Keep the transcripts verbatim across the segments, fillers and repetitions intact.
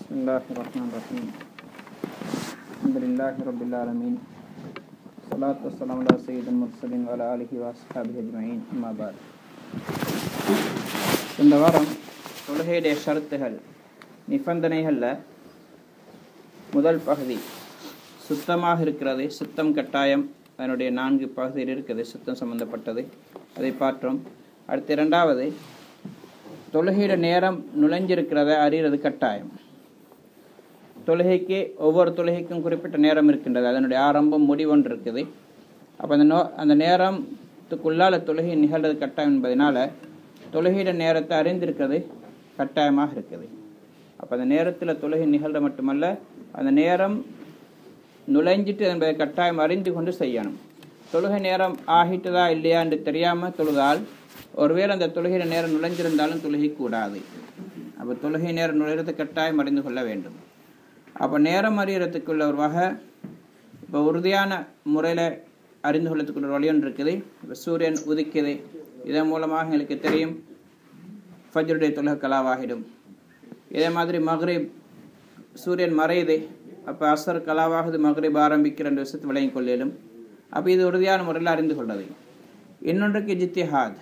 Bismillahirrahmanirrahim. Alhamdulillahi rabbil alamin. Salatu wassalamu ala sayyidil mursalin wa ala alihi wa ashabihi ajma'in. Amma ba'd. இந்த வாரம் தொழுகையுடைய ஷரத்துகள் நிபந்தனைகள்ல முதல் பகுதி சுத்தமாக இருக்கிறது. சுத்தம் கட்டாயம். அதனுடைய நான்கு பகுதியில் இருக்குது சுத்தம் சம்பந்தப்பட்டது, அதை பார்த்தோம். அடுத்து இரண்டாவது, தொழுகையிட நேரம் நுழைஞ்சிருக்கிறத அறிகிறது கட்டாயம். தொழுகைக்கு ஒவ்வொரு தொழுகைக்கும் குறிப்பிட்ட நேரம் இருக்கின்றது, அதனுடைய ஆரம்பம் முடிவொன்று இருக்குது. அப்போ அந்த நோ அந்த நேரத்துக்குள்ளால் தொழுகை நிகழ்றது கட்டாயம் என்பதனால தொழுகையிட நேரத்தை அறிந்திருக்கிறது கட்டாயமாக இருக்குது. அப்போ அந்த நேரத்தில் தொழுகை நிகழ்ற மட்டுமல்ல, அந்த நேரம் நுழைஞ்சிட்டு என்பதை கட்டாயம் அறிந்து கொண்டு செய்யணும். தொழுகை நேரம் ஆகிட்டுதா இல்லையா என்று தெரியாமல் தொழுதால் ஒருவேளை அந்த தொழுகையிட நேரம் நுழைஞ்சிருந்தாலும் தொழுகை கூடாது. அப்போ தொழுகை நேரம் நுழைறது கட்டாயம் அறிந்து கொள்ள வேண்டும். அப்போ நேரம் அறியறதுக்குள்ள ஒரு வகை இப்போ உறுதியான முறையில் அறிந்து கொள்ளத்துக்குள்ள ஒரு வழி ஒன்று இருக்குது. இப்போ சூரியன் உதிக்குது, இதன் மூலமாக எங்களுக்கு தெரியும் ஃபஜ்ருடைய தொழுகை கலாவாகிடும். இதே மாதிரி மக்ரிப் சூரியன் மறையுது, அப்போ அசர் கலாவாகுது, மக்ரிப் ஆரம்பிக்கிற ரெண்டு விஷயத்தை விளங்கிக் கொள்ளிடும். அப்போ இது உறுதியான முறையில் அறிந்து கொள்வது. இன்னொன்றுக்கு இஜ்திஹாத்,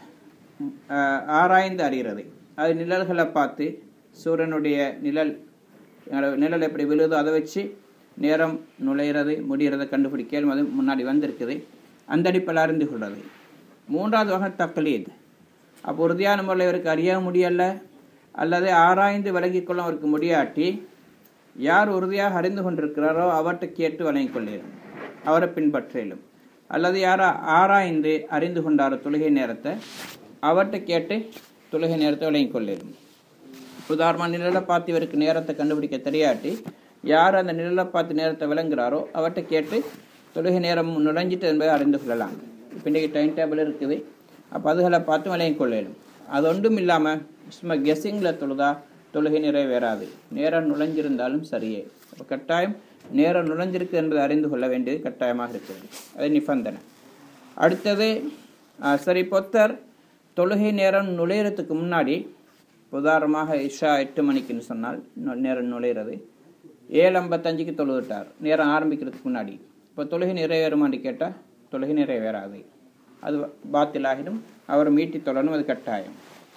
ஆராய்ந்து அறிகிறது. அது நிழல்களை பார்த்து சூரியனுடைய நிழல் நிழல் எப்படி விழுதோ அதை வச்சு நேரம் நுழையிறது முடிகிறத கண்டுபிடிக்கலும் அது முன்னாடி வந்திருக்குது. அந்த அடிப்பில் அறிந்து கொள்வது. மூன்றாவது வகை தக்லீத். அப்போ உறுதியான முறையில் இவருக்கு அறிய முடியலை அல்லது ஆராய்ந்து விலகிக்கொள்ள அவருக்கு முடியாட்டி யார் உறுதியாக அறிந்து கொண்டிருக்கிறாரோ அவர்கிட்ட கேட்டு வழங்கிக் கொள்ளிடும், அவரை பின்பற்றிலும். அல்லது யார் ஆராய்ந்து அறிந்து கொண்டாரோ தொழுகை நேரத்தை அவர்கிட்ட கேட்டு தொழுகை நேரத்தை வழங்கிக் கொள்ளிடும். உதாரணமாக நிழலை பார்த்து இவருக்கு நேரத்தை கண்டுபிடிக்க தெரியாட்டி யார் அந்த நிழலை பார்த்து நேரத்தை விளங்குறாரோ அவர்கிட்ட கேட்டு தொழுகை நேரம் நுழைஞ்சிட்டு என்பதை அறிந்து கொள்ளலாம். இப்போ இன்றைக்கி டைம் டேபிள் இருக்குது, அப்போ அதுகளை பார்த்து விளங்கிக் கொள்ளிடும். அது ஒன்றும் இல்லாமல் சும்மா கெஸ்ஸிங்கில் தொழுதா தொழுகை நிறைவேறாது. நேரம் நுழைஞ்சிருந்தாலும் சரியே. அப்போ கட்டாயம் நேரம் நுழைஞ்சிருக்கு என்பதை அறிந்து கொள்ள வேண்டியது கட்டாயமாக இருக்கிறது. அது நிபந்தனை. அடுத்தது, சரி பொத்தர் தொழுகை நேரம் நுழையிறதுக்கு முன்னாடி, உதாரணமாக இஷா எட்டு மணிக்குன்னு சொன்னால் நேரம் நுழையிறது ஏழு ஐம்பத்தஞ்சுக்கு தொழுவிட்டார் நேரம் ஆரம்பிக்கிறதுக்கு முன்னாடி. இப்போ தொழுகை நிறைவேறுமான்னு கேட்டால் தொழுகை நிறைவேறாது, அது பாத்திலாகிடும். அவர் மீட்டி தொழணும், அது கட்டாயம்.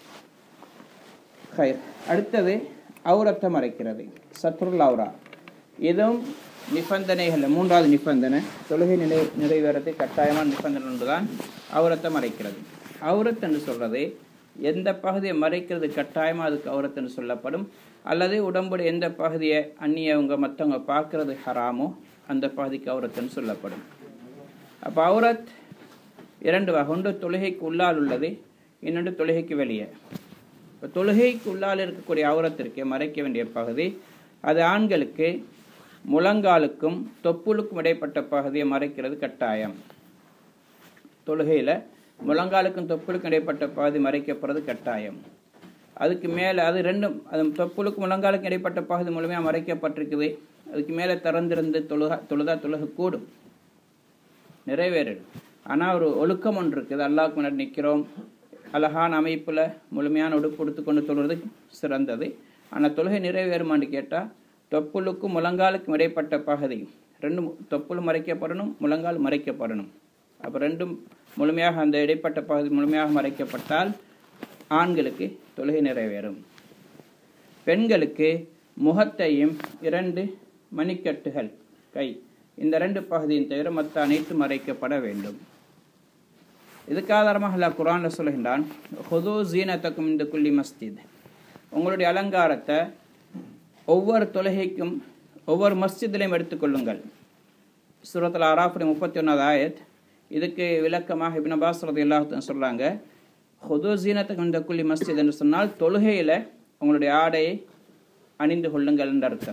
அடுத்தது அவுரத்தை மறைக்கிறது, சத்ருல் அவுரா. இதுவும் நிபந்தனைகள். மூன்றாவது நிபந்தனை தொழுகை நிலை நிறைவேறது கட்டாயமான நிபந்தனை ஒன்றுதான் அவுரத்தை மறைக்கிறது. அவுரத் என்று சொல்றது எந்த பகுதியை மறைக்கிறது கட்டாயமாக அதுக்கு அவுரத் என்று சொல்லப்படும். அல்லது உடம்புடைய எந்த பகுதியை அந்நியவங்க மற்றவங்க பார்க்கறது ஹராமோ அந்த பகுதிக்கு அவுரத்துன்னு சொல்லப்படும். அப்போ அவுரத் இரண்டு வகை. ஒன்று தொழுகைக்கு உள்ளால் உள்ளது, இன்னொன்று தொழுகைக்கு வெளியே. இப்போ தொழுகைக்கு உள்ளால் இருக்கக்கூடிய அவுரத்திற்கு மறைக்க வேண்டிய பகுதி, அது ஆண்களுக்கு முழங்காலுக்கும் தொப்புளுக்கும் இடைப்பட்ட பகுதியை மறைக்கிறது கட்டாயம். தொழுகையில் முழங்காலுக்கும் தொப்புளுக்கும் இடைப்பட்ட பகுதி மறைக்கப்படுறது கட்டாயம். அதுக்கு மேலே அது ரெண்டும், அது தொப்புளுக்கும் முழங்காலுக்கும் இடைப்பட்ட பகுதி முழுமையாக மறைக்கப்பட்டிருக்குது. அதுக்கு மேலே திறந்திருந்து தொழுகா தொழுதா தொழுக கூடும், நிறைவேறிடும். ஆனால் ஒரு ஒழுக்கம் ஒன்று இருக்குது. அல்லாஹ்வுக்கு முன்னாடி நிற்கிறோம், அழகான அமைப்பில் முழுமையான உடுப்பு கொடுத்து கொண்டு தொழுறது சிறந்தது. ஆனால் தொழுகை நிறைவேறுமான்னு கேட்டால் தொப்புளுக்கும் முழங்காலுக்கும் இடைப்பட்ட பகுதி ரெண்டும், தொப்புள் மறைக்கப்படணும், முழங்கால் மறைக்கப்படணும். அப்போ ரெண்டும் முழுமையாக, அந்த இடைப்பட்ட பகுதி முழுமையாக மறைக்கப்பட்டால் ஆண்களுக்கு தொழுகை நிறைவேறும். பெண்களுக்கு முகத்தையும் இரண்டு மணிக்கட்டுகள் கை, இந்த ரெண்டு பகுதியின் தவிர மற்ற அனைத்து மறைக்கப்பட வேண்டும். இதுக்கு ஆதாரமாக அல்லாஹ் குர்ஆனில் சொல்கின்றான், ஹுது ஸீனத்தக்கும் இன்த குல்லி மஸ்ஜித். உங்களுடைய அலங்காரத்தை ஒவ்வொரு தொழுகைக்கும் ஒவ்வொரு மஸ்ஜிதிலையும் எடுத்துக்கொள்ளுங்கள். சூரத்துல் ஆராஃப் முப்பத்தி ஒன்றாவது ஆயத். இதுக்கு விளக்கமாக இப்னு அப்பாஸ் ரலியல்லாஹு அன்ஹு சொல்கிறாங்க, ஹுது ஸீனத்தக்கும் இன்த குல்லி மஸ்ஜித் என்று சொன்னால் தொழுகையில் உங்களுடைய ஆடையை அணிந்து கொள்ளுங்கள் என்ற அர்த்தம்.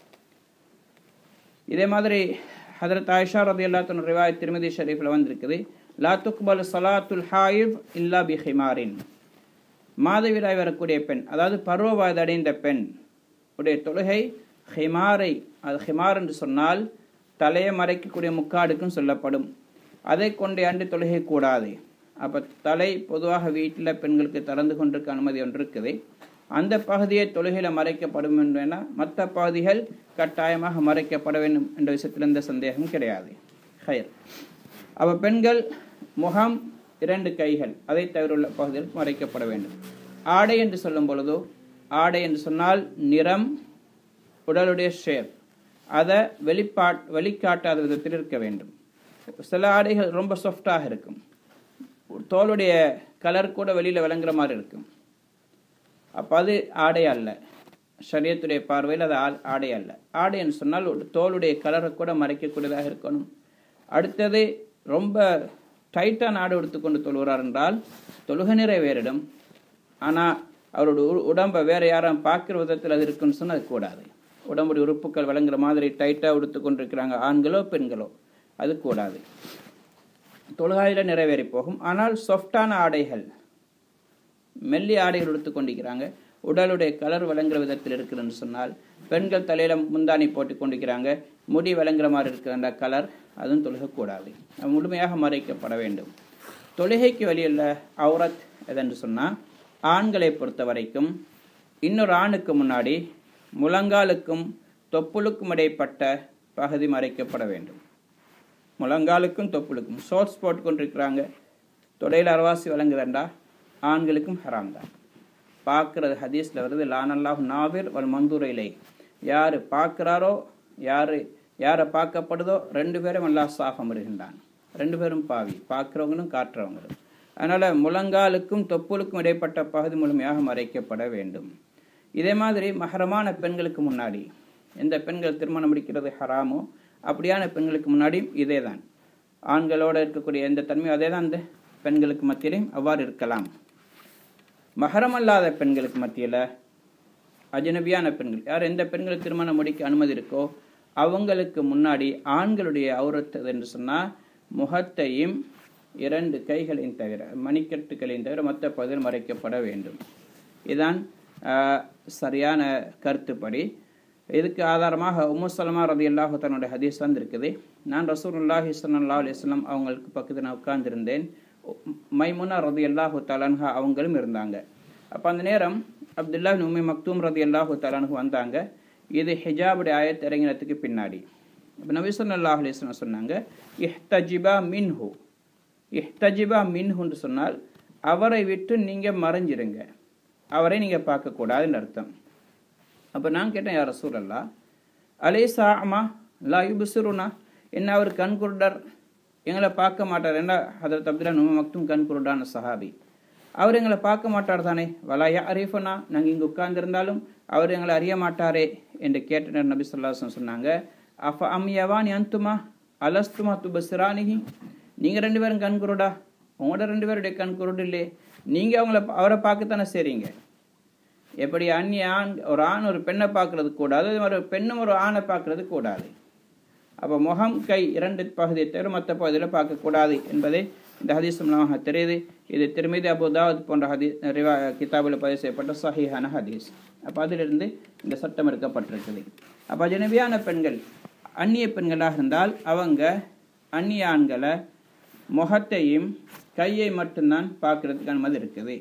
இதே மாதிரி ஹதரத் ஆயிஷா ரலியல்லாஹு அன்ஹா ரிவாயத் திர்மிதி ஷரீஃபில் வந்திருக்குது, லா துக்பல் ஸலாத்துல் ஹாயித் இல்லா பி ஹிமாரின். மாதவிடாய் வரக்கூடிய பெண், அதாவது பருவ வயது அடைந்த பெண் உடைய தொழுகை ஹிமாரை, அது ஹிமார் என்று சொன்னால் தலையை மறைக்கக்கூடிய முக்காடுக்கும் சொல்லப்படும். அதை கொண்டே அன்று தொழுகை கூடாது. அப்போ தலை பொதுவாக வீட்டில் பெண்களுக்கு திறந்து கொண்டிருக்க அனுமதி ஒன்று இருக்குது. அந்த பகுதியை தொழுகையில் மறைக்கப்படும் என்றால் மற்ற பகுதிகள் கட்டாயமாக மறைக்கப்பட வேண்டும் என்ற விஷயத்தில் எந்த சந்தேகம் கிடையாது. ஹைர். அப்போ பெண்கள் முகம், இரண்டு கைகள், அதை தவிர உள்ள பகுதிகள் மறைக்கப்பட வேண்டும். ஆடை என்று சொல்லும் பொழுதோ, ஆடை என்று சொன்னால் நிறம், உடலுடைய ஷேப், அதை வெளிப்பா வெளிக்காட்டாத விதத்தில் இருக்க வேண்டும். சில ஆடைகள் ரொம்ப சாஃப்டாக இருக்கும், தோளுடைய கலர் கூட வெளியில் விளங்குற மாதிரி இருக்கும். அப்போ அது ஆடை அல்ல, ஷரியத்துடைய பார்வையில் அது ஆடை அல்ல. ஆடை என்று சொன்னால் தோளுடைய கலரை கூட மறைக்கக்கூடியதாக இருக்கணும். அடுத்தது ரொம்ப டைட்டான ஆடை எடுத்துக்கொண்டு தொழுகிறார் என்றால் தொழுகை நிறைவேறிடும். ஆனால் அவரோட உடம்பை வேறு யாரும் பார்க்குற விதத்தில் அது இருக்குன்னு சொன்னால் அது கூடாது. உடம்புடைய உறுப்புகள் விளங்குற மாதிரி டைட்டாக எடுத்து கொண்டிருக்கிறாங்க ஆண்களோ பெண்களோ, அது கூடாது. தொழுகையில் நிறைவேறி போகும். ஆனால் சாஃப்டான ஆடைகள், மெல்லி ஆடைகள் எடுத்து கொண்டிருக்கிறாங்க, உடலுடைய கலர் விளங்குற விதத்தில் இருக்குதுன்னு சொன்னால், பெண்கள் தலையில் முந்தானி போட்டு கொண்டிருக்கிறாங்க, முடி விளங்குற மாதிரி இருக்கிற கலர், அதுவும் தொழுகக்கூடாது. முழுமையாக மறைக்கப்பட வேண்டும். தொழுகைக்கு வெளியில் அவுரத் எதென்று சொன்னால், ஆண்களை பொறுத்த வரைக்கும் இன்னொரு ஆணுக்கு முன்னாடி முழங்காலுக்கும் தொப்புளுக்கும் இடைப்பட்ட பகுதி மறைக்கப்பட வேண்டும். முழங்காலுக்கும் தொப்புளுக்கும் ஷார்ட்ஸ் போட்டு கொண்டிருக்கிறாங்க, தொடையில் அரவாசி விளங்குதண்டா, ஆண்களுக்கும் ஹராம் தான். பார்க்குறது ஹதீஸில் வருது, லானல்லாஹு நாவிர் வல் மந்தூரையிலே, யார் பார்க்குறாரோ, யார் யாரை பார்க்கப்படுதோ ரெண்டு பேரும் அல்லாஹ் சாபம் வருகின்றான். ரெண்டு பேரும் பாவி, பார்க்குறவங்களும் காட்டுறவங்களும். அதனால் முழங்காலுக்கும் தொப்புளுக்கும் இடைப்பட்ட பகுதி முழுமையாக மறைக்கப்பட வேண்டும். இதே மாதிரி மஹரமான பெண்களுக்கு முன்னாடி, எந்த பெண்கள் திருமணம் முடிக்கிறது ஹராமோ அப்படியான பெண்களுக்கு முன்னாடியும் இதே தான். ஆண்களோடு இருக்கக்கூடிய எந்த தன்மையும் அதே தான் அந்த பெண்களுக்கு மத்தியிலையும் அவ்வாறு இருக்கலாம். மஹரம் அல்லாத பெண்களுக்கு மத்தியில் அஜ்னபியான பெண்கள், யார் எந்த பெண்களுக்கு திருமணம் முடிக்க அனுமதி இருக்கோ அவங்களுக்கு முன்னாடி ஆண்களுடைய அவுரத்து என்று சொன்னால் முகத்தையும் இரண்டு கைகளையும் தவிர, மணிக்கட்டுகளையும் தவிர மற்ற பகுதியில் மறைக்கப்பட வேண்டும். இதுதான் சரியான கருத்துப்படி. இதுக்கு ஆதாரமாக உம்மு சலமா ரலியல்லாஹு தன்னுடைய ஹதீஸ் வந்திருக்குது. நான் ரசூலுல்லாஹி ஸல்லல்லாஹு அலைஹி வஸல்லம் அவங்களுக்கு பக்கத்தில் நான் உட்கார்ந்துருந்தேன். மைமுனா ரலியல்லாஹு தஆலா அவங்களும் இருந்தாங்க. அப்போ அந்த நேரம் அப்துல்லா இப்னு உம்மி மக்தூம் ரலியல்லாஹு தஆலா வந்தாங்க. இது ஹிஜாபுடைய ஆயத் இறங்கினத்துக்கு பின்னாடி. இப்போ நபி ஸல்லல்லாஹு அலைஹி வஸல்லம் சொன்னாங்க, இஹ்தஜிபா மின்ஹு. இஹ்தஜிபா மின்ஹுன்னு சொன்னால் அவரை விட்டு நீங்கள் மறைஞ்சிருங்க, அவரை நீங்கள் பார்க்கக்கூடாதுன்னு அர்த்தம். அப்போ நான் கேட்டேன், யார் ரசூலல்லாஹ், அலைஸா அமா லா யுப்சிருனா, என்ன அவர் கண் குருடர், எங்களை பார்க்க மாட்டார்? என்ன ஹதரத் அப்துல்லா இப்னு உம்மி மக்தூம் கண் குருடான சஹாபி, அவர் எங்களை பார்க்க மாட்டார் தானே? வலா யஅரிஃபுனா, நாங்கள் இங்கே உட்கார்ந்திருந்தாலும் அவர் எங்களை அறிய மாட்டாரே என்று கேட்டனர். நபி ஸல்லல்லாஹு அலைஹி வஸல்லம் சொன்னாங்க, அஃப அம்யவானி அன்துமா அலஸ்துமா துபஸ்ரானிஹி, நீங்கள் ரெண்டு பேரும் கண் குருடா? உங்களோட ரெண்டு பேருடைய கண் குருடு இல்லை, நீங்கள் அவங்கள அவரை பார்க்கத்தானே செய்றீங்க. எப்படி அந்நிய ஆண் ஒரு ஆண் ஒரு பெண்ணை பார்க்கறது கூடாது, ஒரு பெண்ணும் ஒரு ஆணை பார்க்கறது கூடாது. அப்போ முகம், கை இரண்டு பகுதியை தவிர மற்ற பகுதியில் பார்க்கக்கூடாது என்பதை இந்த ஹதீஸ் மூலமாக தெரியுது. இது திருமிதி அபு தாவூத் போன்ற ஹதீஸ் ரிவா கிதாபில் பதிவு செய்யப்பட்ட சஹீஹான ஹதீஸ். அப்போ அதிலிருந்து இந்த சட்டம் எடுக்கப்பட்டிருக்குது. அப்போ அஜ்னபியான பெண்கள் அந்நிய பெண்களாக இருந்தால் அவங்க அந்நிய ஆண்களை முகத்தையும் கையை மட்டும்தான் பார்க்கறதுக்கு அனுமதி இருக்குது.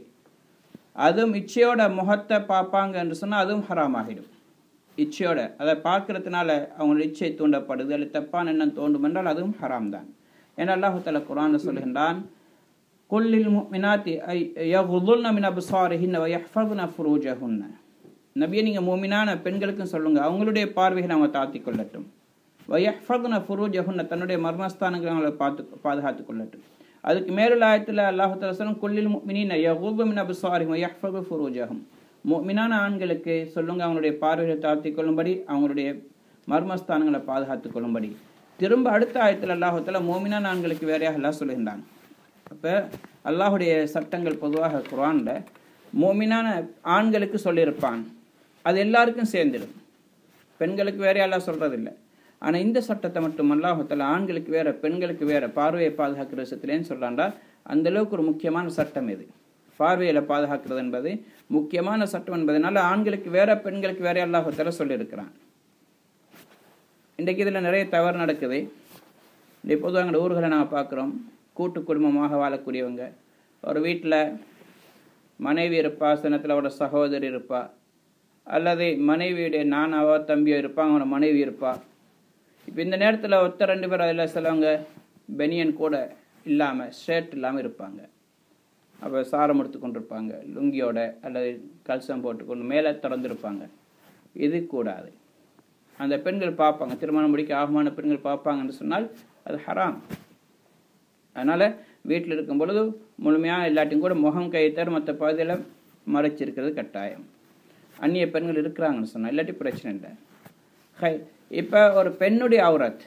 அதுவும் இச்சையோட முகத்தை பார்ப்பாங்க என்று சொன்னால் அதுவும் ஹராமாகிடும். இச்சையோட அதை பார்க்கறதுனால அவங்களோட இச்சை தூண்டப்படுது, அல்லது தப்பான எண்ணம் தோண்டும் என்றால் அதுவும் ஹராம் தான். ஏன்னா அல்லாஹு தஆலா குர்ஆனில் சொல்கின்றான், குல்லில் முஃமினாத்தி யகுதுல்ன மின் அப்சாரிஹின்ன வ யஹ்ஃபதுன ஃபுரூஜஹுன்ன. நபியே, நீங்கள் மூமினான பெண்களுக்கும் சொல்லுங்க, அவங்களுடைய பார்வைகளை அவங்க தாத்திக் கொள்ளட்டும். வ யஹ்ஃபதுன ஃபுரூஜஹுன்ன, தன்னுடைய மர்மஸ்தானங்களை அவங்களை பார்த்து பாதுகாத்து கொள்ளட்டும். அதுக்கு மேலுள்ள ஆயத்தில் அல்லாஹு தஆலா சொல்லும், குல்லில் முஃமினீன யகுது மின் அப்சாரிஹிம் வ யஹ்ஃபது ஃபுரூஜஹும். முஃமினான ஆண்களுக்கு சொல்லுங்க, அவங்களுடைய பார்வைகளை தாத்திக் கொள்ளும்படி, அவங்களுடைய மர்மஸ்தானங்களை பாதுகாத்துக் கொள்ளும்படி. திரும்ப அடுத்த ஆயத்தில் அல்லாஹு தஆலா மோமினான ஆண்களுக்கு வேறையாக அல்லாஹ் சொல்லுகின்றான். அப்போ அல்லாஹுடைய சட்டங்கள் பொதுவாக குர்ஆனில் மோமினான ஆண்களுக்கு சொல்லியிருப்பான், அது எல்லாருக்கும் சேர்ந்துடும், பெண்களுக்கு வேற அல்லாஹ் சொல்றதில்லை. ஆனால் இந்த சட்டத்தை மட்டும் அல்லாஹு தஆலா ஆண்களுக்கு வேற பெண்களுக்கு வேற பார்வையை பாதுகாக்கிற விஷயத்துலேன்னு சொல்றாண்டா, அந்த அளவுக்கு ஒரு முக்கியமான சட்டம் இது. பார்வையில் பாதுகாக்கிறது என்பது முக்கியமான சட்டம் என்பதனால ஆண்களுக்கு வேற பெண்களுக்கு வேற அல்லாஹு தஆலா சொல்லியிருக்கிறான். இன்றைக்கு இதில் நிறைய தவறு நடக்குது. இன்றைக்கு பொதுவாக எங்களோட ஊர்களை நாங்கள் பார்க்குறோம், கூட்டு குடும்பமாக வாழக்கூடியவங்க ஒரு வீட்டில் மனைவி இருப்பா, சில நேரத்தில் அவரோட சகோதரி இருப்பா, அல்லது மனைவியுடைய நானாவோ தம்பியோ இருப்பாங்க, அவனோட மனைவி இருப்பா. இப்போ இந்த நேரத்தில் ஒருத்தர் ரெண்டு பேர் அதில் சிலவங்க பெனியன் கூட இல்லாமல் ஷர்ட் இல்லாமல் இருப்பாங்க. அப்போ சாரம் எடுத்து கொண்டு இருப்பாங்க, லுங்கியோட அல்லது கல்சம் போட்டுக்கொண்டு மேலே திறந்துருப்பாங்க. இது கூடாது. அந்த பெண்கள் பார்ப்பாங்க, திருமணம் முடிக்க ஆகமான பெண்கள் பார்ப்பாங்கன்னு சொன்னால் அது ஹராம். அதனால் வீட்டில் இருக்கும் பொழுது முழுமையாக எல்லாத்தையும் கூட முகம் கை தர மற்ற பகுதியில் மறைச்சிருக்கிறது கட்டாயம். அந்நிய பெண்கள் இருக்கிறாங்கன்னு சொன்னால் இல்லாட்டி பிரச்சனை இல்லை. ஹை இப்போ ஒரு பெண்ணுடைய அவுரத்,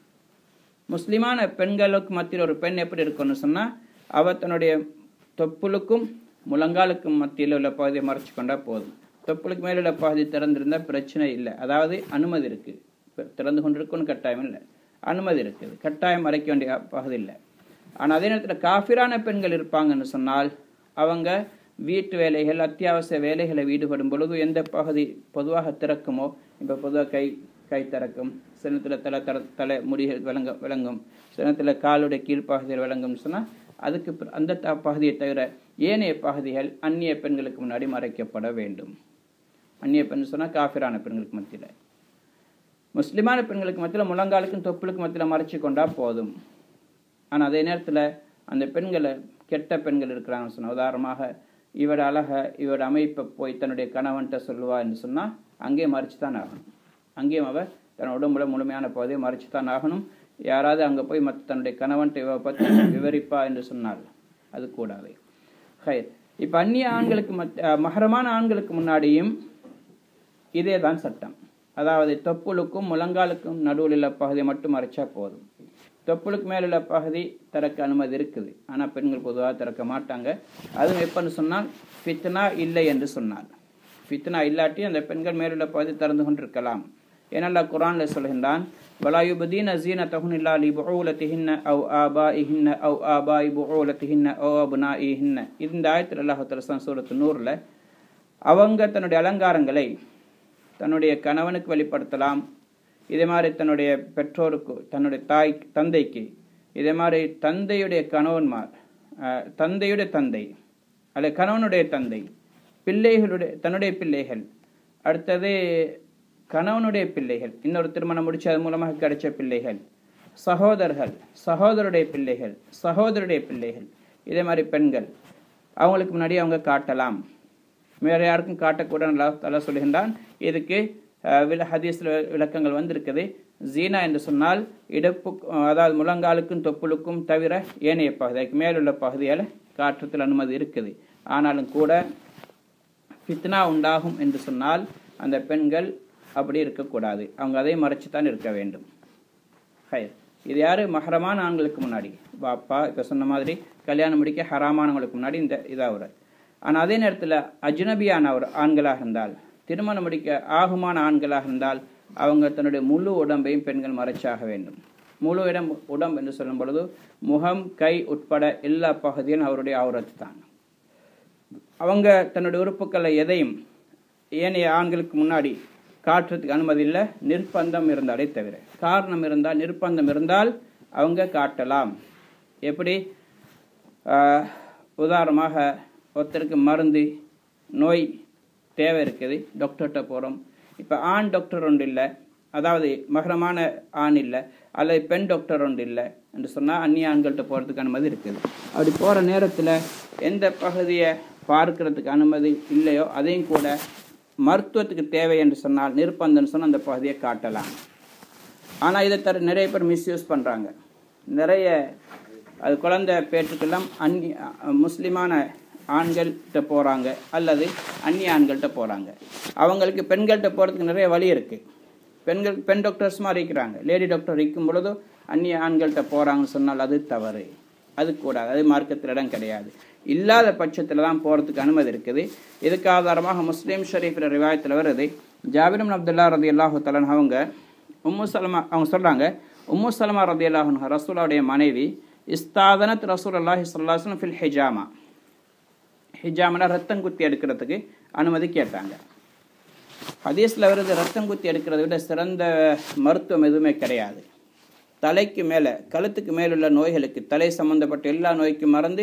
முஸ்லிமான பெண்களுக்கு மத்தியில் ஒரு பெண் எப்படி இருக்குன்னு சொன்னால், அவள் தன்னுடைய தொப்புளுக்கும் முழங்காலுக்கும் மத்தியில் உள்ள பகுதியை மறைச்சு கொண்டா போதும். தொப்புளுக்கு மேலே உள்ள பகுதி திறந்திருந்தால் பிரச்சனை இல்லை. அதாவது அனுமதி இருக்குது, திறந்து கொண்டு இருக்குன்னு கட்டாயம் இல்லை, அனுமதி இருக்குது, கட்டாயம் மறைக்க வேண்டிய பகுதி இல்லை. ஆனால் அதே நேரத்தில் காஃபிரான பெண்கள் இருப்பாங்கன்னு சொன்னால் அவங்க வீட்டு வேலைகள் அத்தியாவசிய வேலைகளை ஈடுபடும் பொழுது எந்த பகுதி பொதுவாக திறக்குமோ, இப்போ பொதுவாக கை கை திறக்கும், சில நேரத்தில் தலை தர தலை முடிகள் விளங்க விளங்கும் சில நேரத்தில் காலுடைய கீழ்ப்பகுதியில் விளங்கும்னு சொன்னால் அதுக்கு அந்த பகுதியை தவிர ஏனைய பகுதிகள் அந்நிய பெண்களுக்கு முன்னாடி மறைக்கப்பட வேண்டும். அந்நிய பெண் சொன்னால் காஃபிரான பெண்களுக்கு மத்தியில். முஸ்லிமான பெண்களுக்கு மத்தியில் முழங்காலுக்கும் தொப்புளுக்கும் மத்தியில் மறைச்சி கொண்டா போதும். ஆனால் அதே நேரத்தில் அந்த பெண்களை கெட்ட பெண்கள் இருக்கிறாங்கன்னு சொன்னால், உதாரணமாக இவட அழக இவட அமைப்பை போய் தன்னுடைய கணவன்கிட்ட சொல்லுவா என்று சொன்னால் அங்கேயும் மறைச்சு தான் ஆகணும். அங்கேயும் அவள் தன் உடம்புல முழுமையான பகுதியை மறைச்சு தான் ஆகணும். யாராவது அங்கே போய் மற்ற தன்னுடைய கணவன்கிட்ட இவ பற்றி விவரிப்பா என்று சொன்னால் அது கூடாது. ஹைர் இப்போ அந்நிய ஆண்களுக்கு மத் மஹரமான ஆண்களுக்கு முன்னாடியும் இதே தான் சட்டம். அதாவது தொப்புளுக்கும் முழங்காலுக்கும் நடுவில் உள்ள பகுதியை மட்டும் மறைச்சா போதும். தொப்புளுக்கு மேலுள்ள பகுதி திறக்க அனுமதி இருக்குது, ஆனால் பெண்கள் பொதுவாக திறக்க மாட்டாங்க. அதுவும் எப்பன்னு சொன்னால் ஃபித்னா இல்லை என்று சொன்னால், ஃபித்னா இல்லாட்டி அந்த பெண்கள் மேலுள்ள பகுதி திறந்து கொண்டிருக்கலாம். ஏனல்லா குர்ஆனில் சொல்கின்றான், வலா யுபதீன ஸீனத்தஹுன் இல்லா லிபுஊலத்திஹின்ன அவ் ஆபாஇஹின்ன அவ் ஆபாஇ புஊலத்திஹின்ன அவ் அப்னாஇஹின்ன. இந்த ஆயத்தில் அல்லாஹ் தஆலா சூரத்து நூறில் அவங்க தன்னுடைய அலங்காரங்களை தன்னுடைய கணவனுக்கு வெளிப்படுத்தலாம், இதே மாதிரி தன்னுடைய பெற்றோருக்கு, தன்னுடைய தாய் தந்தைக்கு, இதே மாதிரி தந்தையுடைய கணவன்மார், தந்தையுடைய தந்தை அல்லது கணவனுடைய தந்தை, பிள்ளைகளுடைய தன்னுடைய பிள்ளைகள், அடுத்தது கணவனுடைய பிள்ளைகள், இன்னொரு திருமணம் முடிச்சு அது மூலமாக கிடைச்ச பிள்ளைகள், சகோதரர்கள், சகோதரருடைய பிள்ளைகள், சகோதரருடைய பிள்ளைகள், இதே மாதிரி பெண்கள் அவங்களுக்கு முன்னாடி அவங்க காட்டலாம். வேறு யாருக்கும் காட்டக்கூடாது அல்லாஹ் தஆலா சொல்கின்றான். இதுக்கு வில ஹதீஸில் விளக்கங்கள் வந்திருக்குது. ஜீனா என்று சொன்னால் இடுப்பு, அதாவது முழங்காலுக்கும் தொப்புளுக்கும் தவிர ஏனைய பகுதி, அதுக்கு மேலுள்ள பகுதியால் காற்றத்தில் அனுமதி இருக்குது. ஆனாலும் கூட ஃபித்னா உண்டாகும் என்று சொன்னால் அந்த பெண்கள் அப்படி இருக்கக்கூடாது, அவங்க அதை மறைச்சு தான் இருக்க வேண்டும். ஹைர் இது யார்? மஹரமான ஆண்களுக்கு முன்னாடி, பாப்பா இப்போ சொன்ன மாதிரி கல்யாணம் முடிக்க ஹராமானவங்களுக்கு முன்னாடி இந்த இதாக. ஆனால் அதே நேரத்தில் அஜ்னபியான ஒரு ஆண்களாக இருந்தால், திருமணம் முடிக்க ஆகுமான ஆண்களாக இருந்தால் அவங்க தன்னுடைய முழு உடம்பையும் பெண்கள் மறைச்சாக வேண்டும். முழு இடம் உடம்பு என்று சொல்லும் பொழுது முகம் கை உட்பட எல்லா பகுதியும் அவருடைய அவுரத்து தான். அவங்க தன்னுடைய உறுப்புக்களை எதையும் ஏனைய ஆண்களுக்கு முன்னாடி காட்டுறதுக்கு அனுமதி இல்லை, நிர்பந்தம் இருந்தாலே தவிர. காரணம் இருந்தால், நிர்பந்தம் இருந்தால் அவங்க காட்டலாம். எப்படி? உதாரணமாக ஒருத்தருக்கு மருந்து நோய் தேவை இருக்குது, டாக்டர்கிட்ட போகிறோம். இப்போ ஆண் டாக்டர் ஒன்று இல்லை, அதாவது மகரமான ஆண் இல்லை, அல்லது பெண் டாக்டர் ஒன்று இல்லை என்று சொன்னால் அந்நிய ஆண்கள்கிட்ட போகிறதுக்கு அனுமதி இருக்குது. அப்படி போகிற நேரத்தில் எந்த பகுதியை பார்க்கறதுக்கு அனுமதி இல்லையோ அதையும் கூட மருத்துவத்துக்கு தேவை என்று சொன்னால், நிர்பந்தம்னு சொன்னால் அந்த பகுதியை காட்டலாம். ஆனால் இதை தர நிறைய பேர் மிஸ்யூஸ் பண்ணுறாங்க. நிறைய அது குழந்தை பேற்றுக்கெல்லாம் அந்நிய முஸ்லிமான ஆண்கள்கிட்ட போகிறாங்க அல்லது அந்நிய ஆண்கள்கிட்ட போகிறாங்க. அவங்களுக்கு பெண்கள்கிட்ட போகிறதுக்கு நிறைய வழி இருக்குது. பெண்கள் பெண் டாக்டர்ஸ் மாதிரி இருக்கிறாங்க, லேடி டாக்டர் இருக்கும் பொழுதோ அந்நிய ஆண்கள்கிட்ட போகிறாங்கன்னு சொன்னால் அது தவறு, அது கூடாது, அது மார்க்கத்தில் இடம் கிடையாது. இல்லாத பட்சத்தில் தான் போகிறதுக்கு அனுமதி இருக்குது. இதுக்கு ஆதாரமாக முஸ்லீம் ஷரீஃபில் ரிவாயத்தில் வருது, ஜாபிர் இப்னு அப்துல்லா ரலியல்லாஹு தஆலா அவங்க உம்மு சலமா அவங்க சொல்கிறாங்க, உம்மு சலமா ரலியல்லாஹு அன்ஹா ரசூலுடைய மனைவி, இஸ்தாதனத் ரசூலுல்லாஹி ஸல்லல்லாஹு அலைஹி வஸல்லம் ஃபில் ஹிஜாமா, ஹிஜாமனா ரத்தம் குத்தி எடுக்கிறதுக்கு அனுமதி கேட்டாங்க. ஹதீஸில் வருது, ரத்தம் குத்தி எடுக்கிறத விட சிறந்த மருத்துவம் எதுவுமே கிடையாது. தலைக்கு மேலே கழுத்துக்கு மேலுள்ள நோய்களுக்கு, தலை சம்பந்தப்பட்ட எல்லா நோய்க்கும் மருந்து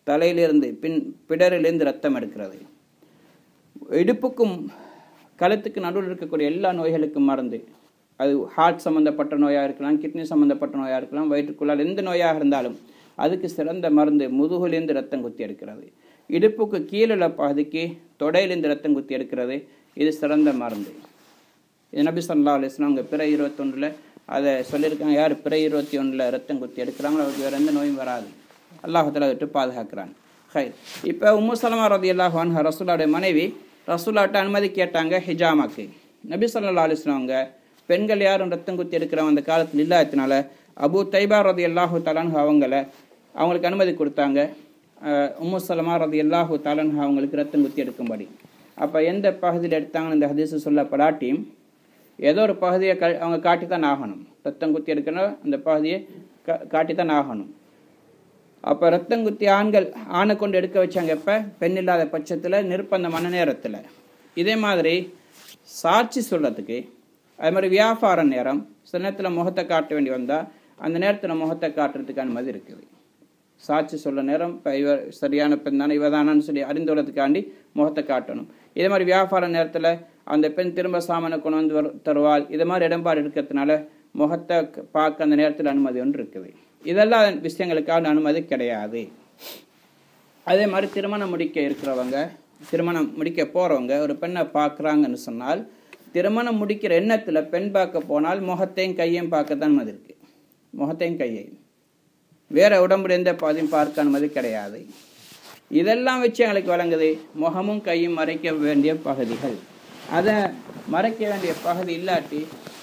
தலையிலிருந்து பின் பிடரிலிருந்து ரத்தம் எடுக்கிறது. இடுப்புக்கும் கழுத்துக்கு நடுவில் இருக்கக்கூடிய எல்லா நோய்களுக்கும் மருந்து. அது ஹார்ட் சம்மந்தப்பட்ட நோயாக இருக்கலாம், கிட்னி சம்மந்தப்பட்ட நோயாக இருக்கலாம், வயிற்றுக்குள்ளால் எந்த நோயாக இருந்தாலும் அதுக்கு சிறந்த மருந்து முதுகுலேருந்து ரத்தம் குத்தி எடுக்கிறது. இடுப்புக்கு கீழுள்ள பகுதிக்கு தொடையிலிருந்து ரத்தம் குத்தி எடுக்கிறது. இது சிறந்த மருந்து. இது நபி ஸல்லல்லாஹு அலைஹி வஸல்லம் அவங்க பிறை இருபத்தொன்றில் அதை சொல்லியிருக்காங்க. யார் பிறை இருபத்தி ஒன்றில் ரத்தம் குத்தி எடுக்கிறாங்களோ அவருக்கு வேறு எந்த நோயும் வராது. அல்லாஹ் தஆலா விட்டு பாதுகாக்கிறான். ஹைர். இப்போ உம்மு ஸலமா ரலியல்லாஹு அன்ஹா ரசூலுல்லாஹ்வுடைய மனைவி ரசூலுல்லாஹ்ட்ட அனுமதி கேட்டாங்க ஹிஜாமாக்கு. நபி ஸல்லல்லாஹு அலைஹி வஸல்லம் அவங்க பெண்கள் யாரும் ரத்தம் குத்தி எடுக்கிறவங்க அந்த காலத்தில் இல்லாததுனால அபூ தைபா ரலியல்லாஹு தஆலா அன்ஹு அவங்கள அவங்களுக்கு அனுமதி கொடுத்தாங்க. உம்மு ஸலமா ரலியல்லாஹு தஆலா அன்ஹா அவங்களுக்கு ரத்தம் குத்தி எடுக்கும்படி. அப்போ எந்த பகுதியில் எடுத்தாங்கன்னு இந்த ஹதீஸ் சொல்லப்படாட்டியும் ஏதோ ஒரு பகுதியை க அவங்க காட்டி தான் ஆகணும். ரத்தம் குத்தி எடுக்கணும் அந்த பகுதியை கா காட்டி தான் ஆகணும். அப்போ ரத்தம் குத்தி ஆண்கள் ஆணை கொண்டு எடுக்க வச்சாங்க. எப்போ பெண் இல்லாத பட்சத்தில் நிர்பந்தமான நேரத்தில். இதே மாதிரி சாட்சி சொல்கிறதுக்கு அது மாதிரி வியாபார நேரம் சில நேரத்தில் முகத்தை காட்ட வேண்டி வந்தால் அந்த நேரத்தில் முகத்தை காட்டுறதுக்கு அனுமதி இருக்குது. சாட்சி சொல்ல நேரம் இப்போ இவர் சரியான பெண் தானே இவதானான்னு சொல்லி அறிந்துள்ளதுக்காண்டி முகத்தை காட்டணும். இதே மாதிரி வியாபார நேரத்தில் அந்த பெண் திரும்ப சாமானை கொண்டு வந்து வரு தருவாள். இது மாதிரி இடம்பாடு இருக்கிறதுனால முகத்தை பார்க்க அந்த நேரத்தில் அனுமதி ஒன்று இருக்குது. இதெல்லாம் விஷயங்களுக்கான அனுமதி கிடையாது. அதே மாதிரி திருமணம் முடிக்க இருக்கிறவங்க திருமணம் முடிக்க போகிறவங்க ஒரு பெண்ணை பார்க்குறாங்கன்னு சொன்னால் திருமணம் முடிக்கிற எண்ணத்தில் பெண் பார்க்க போனால் முகத்தையும் கையையும் பார்க்க தான் அனுமதி இருக்குது. முகத்தையும் கையையும் வேற உடம்புடைய எந்த பாதையும் பார்க்க அனுமதி கிடையாது. இதெல்லாம் வச்சு எங்களுக்கு வழங்குது முகமும் கையும் மறைக்க வேண்டிய பகுதிகள். அதை மறைக்க வேண்டிய பகுதி இல்லாட்டி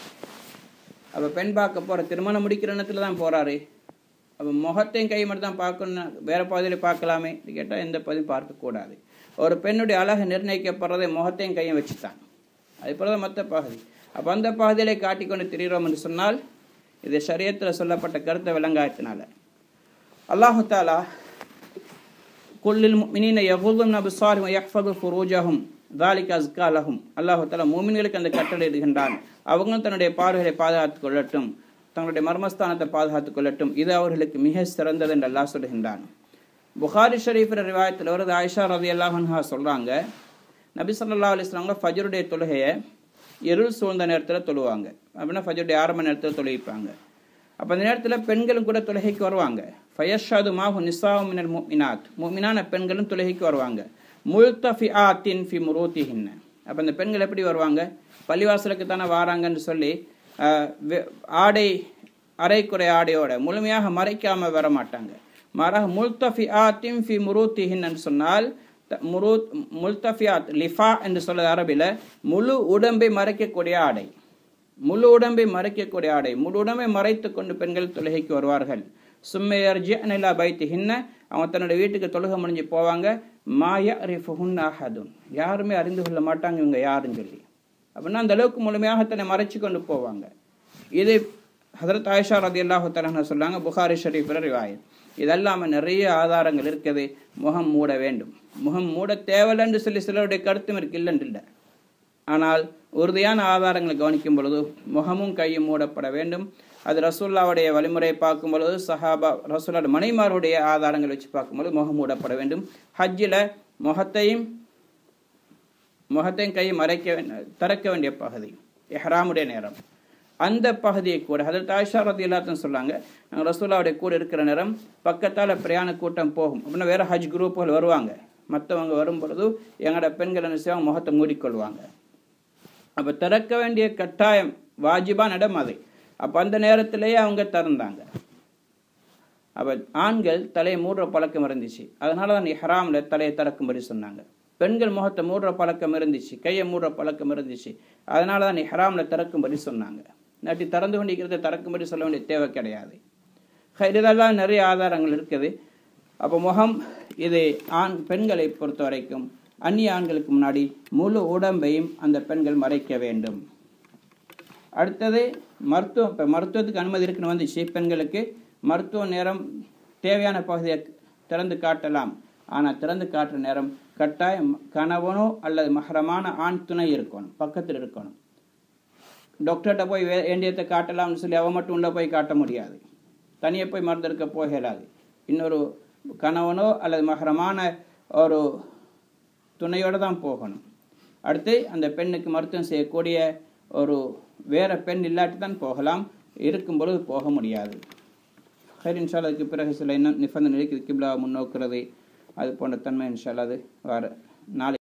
அப்போ பெண் பார்க்க போகிற திருமணம் முடிக்கிற எண்ணத்தில் தான் போகிறாரு. அப்போ முகத்தையும் கை மட்டும் தான் பார்க்கணும், வேறு பகுதியில் பார்க்கலாமே கேட்டால் எந்த பகுதியும் பார்க்கக்கூடாது. ஒரு பெண்ணுடைய அழகு நிர்ணயிக்கப்படுறதை முகத்தையும் கையும் வச்சு தான். அது போல தான் மற்ற பகுதி. அப்போ அந்த பகுதியிலே காட்டிக்கொண்டு திரிகிறோம் என்று சொன்னால் இது ஷரியத்தில் சொல்லப்பட்ட கருத்தை விளங்காயத்தினால அல்லாஹு தஆலா குல்லில் முஃமினீன யகுதுன அப்சாரஹும் வயஹ்ஃபது ஃபுரூஜஹும் ذلك அஸ்கா லஹும். அல்லாஹு தஆலா முஃமின்களுக்கு அந்த கட்டளை இடுகின்றான். அவங்களும் தன்னுடைய பார்வைகளை பாதுகாத்துக் கொள்ளட்டும், தங்களுடைய மர்மஸ்தானத்தை பாதுகாத்துக் கொள்ளட்டும், இது அவர்களுக்கு மிக சிறந்தது என்று அல்லாஹ் சொல்கின்றான். புகாரி ஷரீஃப் ரிவாயத்தில் வருது, ஆயிஷா ரலியல்லாஹு அன்ஹா சொல்கிறாங்க, நபி ஸல்லல்லாஹு அலைஹி வஸல்லம் ஃபஜ்ருடைய தொழுகையை இருள் சூழ்ந்த நேரத்தில் தொழுவாங்க. அப்படின்னா ஃபஜ்ருடைய ஆரம்ப நேரத்தில் தொழுவிப்பாங்க. அப்போ அந்த நேரத்தில் பெண்களும் கூட தொழுகைக்கு வருவாங்க. ஃபயஷது மாஹு நிசாஉ மினல் முஃமினாத், முஃமினான பெண்களும் தொழுகைக்கு வருவாங்க. முல்தஃபிஆத்தின் ஃபி முரூத்திஹின்ன. அப்போ அந்த பெண்கள் எப்படி வருவாங்க? பள்ளிவாசலுக்கு தானே வாராங்கன்னு சொல்லி ஆடை அரைக்குறை ஆடையோட முழுமையாக மறைக்காமல் வர மாட்டாங்க. மாறாக முல்தஃபிஆத்தின் ஃபி முரூத்திஹின்னு சொன்னால் முரூத் முல்தஃபியாத் லிஃபா என்று சொல்வது அரபியில் முழு உடம்பை மறைக்கக்கூடிய ஆடை. முழு உடம்பை மறைக்கக்கூடிய ஆடை முழு உடம்பை மறைத்து கொண்டு பெண்கள் தொழுகைக்கு வருவார்கள். சும்மையர்ஜிஅனிலா பைத்திஹின்ன, அவங்க தன்னுடைய வீட்டுக்கு தொழுகை முடிஞ்சு போவாங்க. மாயரிஃபுஹுன்ன அஹதுன், யாருமே அறிந்து கொள்ள மாட்டாங்க இவங்க யாருன்னு சொல்லி. அப்படின்னா அந்த அளவுக்கு முழுமையாக தன்னை மறைச்சு கொண்டு போவாங்க. இது ஹதரத் ஆயிஷா ரலியல்லாஹு தஆலா சொல்றாங்க, புகாரி ஷரீஃபில் ரிவாயத். இதெல்லாம நிறைய ஆதாரங்கள் இருக்குது. முகம் மூட வேண்டும், முகம் மூட தேவையில்லைன்னு சொல்லி சிலருடைய கருத்தும் இருக்கு, இல்லைன்னு இல்லை. ஆனால் உறுதியான ஆதாரங்களை கவனிக்கும் பொழுது முகமும் கையும் மூடப்பட வேண்டும். அது ரசூல்லாவுடைய வழிமுறையை பார்க்கும் பொழுது சஹாபா ரசூல்லா மனைமாருடைய ஆதாரங்கள் வச்சு பார்க்கும்போது முகம் மூடப்பட வேண்டும். ஹஜ்ஜில் முகத்தையும் முகத்தையும் கையும் மறைக்க திறக்க வேண்டிய பகுதி இஹ்ராமுடைய நேரம். அந்த பகுதியை கூட ஹதரத் ஆயிஷா ரலியல்லாஹு சொல்லாங்க, நாங்கள் ரசூல்லாவுடைய கூட இருக்கிற நேரம் பக்கத்தால் பிரயாண கூட்டம் போகும். அப்படின்னா வேறு ஹஜ் குரூப்புகள் வருவாங்க. மற்றவங்க வரும் பொழுது எங்களோட பெண்கள் என்ன செய்வாங்க, முகத்தை மூடிக்கொள்வாங்க. அப்போ திறக்க வேண்டிய கட்டாயம் வாஜிபான இடம் அது. அப்போ அந்த நேரத்திலேயே அவங்க திறந்தாங்க. அப்போ ஆண்கள் தலையை மூடுற பழக்கம் இருந்துச்சு, அதனால தான் இஹ்ராமில் தலையை திறக்கும்படி சொன்னாங்க. பெண்கள் முகத்தை மூடுற பழக்கம் இருந்துச்சு, கையை மூடுற பழக்கம் இருந்துச்சு, அதனால தான் இஹ்ராமில் திறக்கும்படி சொன்னாங்க. நாட்டி திறந்து கொண்டிருக்கிறத திறக்கும்படி சொல்ல வேண்டிய தேவை கிடையாது. இதெல்லாம் நிறைய ஆதாரங்கள் இருக்குது. அப்போ முகம் இது ஆண் பெண்களை பொறுத்த வரைக்கும் அந்நிய ஆண்களுக்கு முன்னாடி முழு உடம்பையும் அந்த பெண்கள் மறைக்க வேண்டும். அடுத்தது மருத்துவம். இப்போ மருத்துவத்துக்கு அனுமதி இருக்குன்னு வந்துச்சு. பெண்களுக்கு மருத்துவ நேரம் தேவையான பகுதியை திறந்து காட்டலாம். ஆனால் திறந்து காட்டுற நேரம் கட்டாயம் கணவனோ அல்லது மஹரமான ஆண் துணை இருக்கணும், பக்கத்தில் இருக்கணும். டாக்டர்கிட்ட போய் வே வேண்டியத்தை காட்டலாம்னு சொல்லி அவன் மட்டும் உள்ள போய் காட்ட முடியாது. தனியாக போய் மருந்தெடுக்க போகலாது. இன்னொரு கணவனோ அல்லது மஹரமான ஒரு துணையோடு தான் போகணும். அடுத்து அந்த பெண்ணுக்கு மருத்துவம் செய்யக்கூடிய ஒரு வேற பெண் இல்லாட்டி தான் போகலாம், இருக்கும் பொழுது போக முடியாது. ஹைர் இன்ஷா அல்லாஹ். அதுக்கு பிறகு சில இன்னும் நிபந்தனை இருக்குது, கிப்லா முன்னோக்குறது அது போன்ற தன்மை இன்ஷா அல்லாஹ் அது வர நாளை